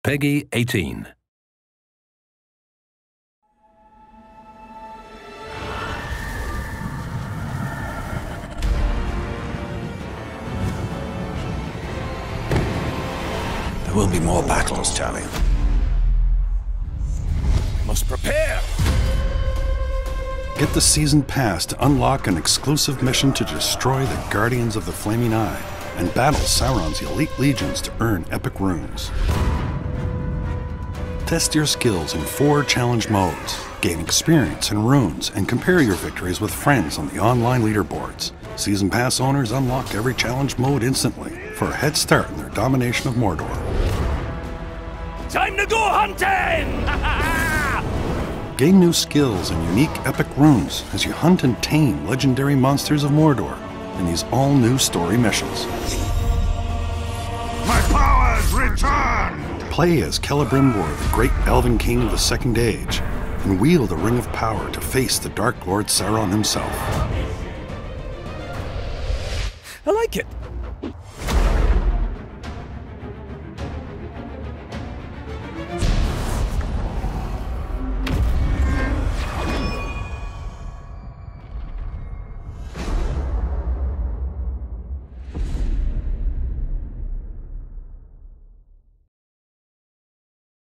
Peggy 18. There will be more battles, Charlie. Must prepare! Get the Season Pass to unlock an exclusive mission to destroy the Guardians of the Flaming Eye and battle Sauron's elite legions to earn epic runes. Test your skills in 4 challenge modes, gain experience in runes, and compare your victories with friends on the online leaderboards. Season Pass owners unlock every challenge mode instantly for a head start in their domination of Mordor. Time to go hunting! Gain new skills and unique epic runes as you hunt and tame legendary monsters of Mordor in these all-new story missions. My powers return! Play as Celebrimbor, the great elven king of the Second Age, and wield the Ring of Power to face the Dark Lord Sauron himself. I like it.